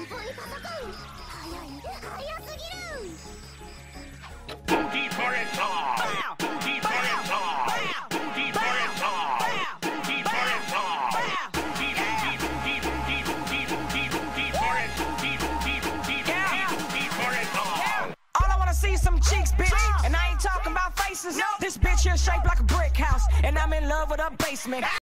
Booty for it all. Booty for it all. Booty for it all. Booty for it all. Booty for it. Booty for it all. All I wanna see is some cheeks, bitch. And I ain't talking about faces. This bitch here shaped like a brick house, and I'm in love with her basement.